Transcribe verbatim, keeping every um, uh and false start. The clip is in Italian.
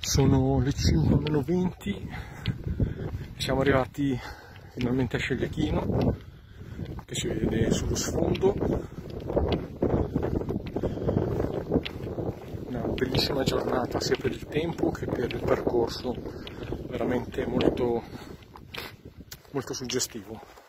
Sono le cinque meno venti, siamo arrivati finalmente a Scheljiakino, che si vede sullo sfondo. Una bellissima giornata sia per il tempo che per il percorso, veramente molto, molto suggestivo.